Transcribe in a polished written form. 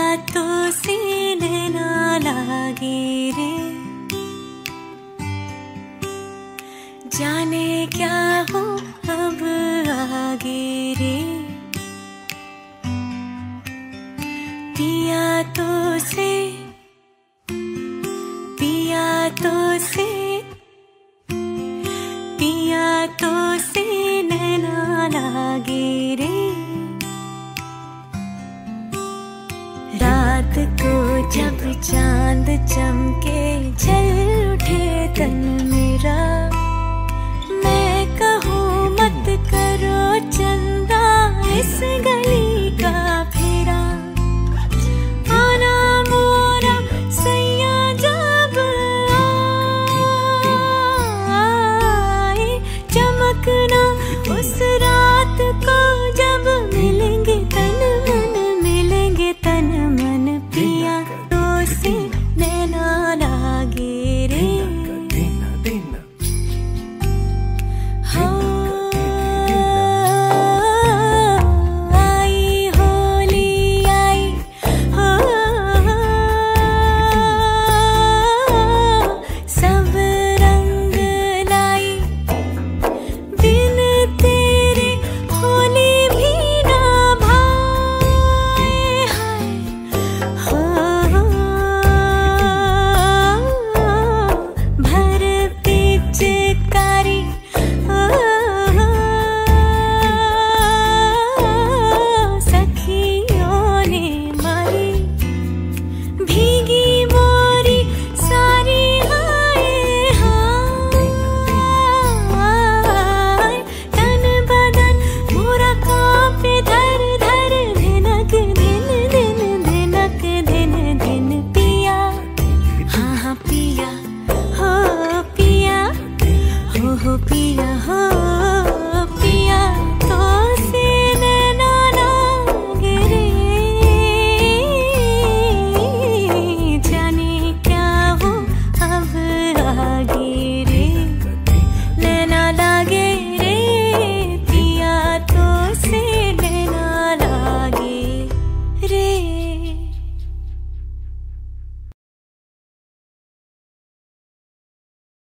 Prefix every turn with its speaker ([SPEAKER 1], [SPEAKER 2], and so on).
[SPEAKER 1] तो सीने ना लागे रे, जाने क्या हो अब आगे रे। पिया तो से पिया तो से पिया तो से नैना लागे रे। रात को जब चांद चमके जल उठे तन मेरा, मैं कहूँ मत करो चंदा इस गली का फेरा। आना मोरा सैया जब आए, चमकना उस